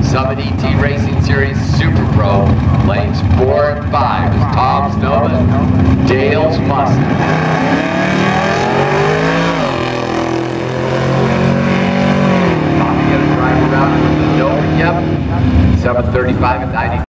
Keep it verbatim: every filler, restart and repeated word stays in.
Summit E T Racing Series Super Pro, lanes four and five is Tom's Nova, Dale's Mustang. Tommy gonna drive around with the Nova, yep, seven thirty-five and ninety.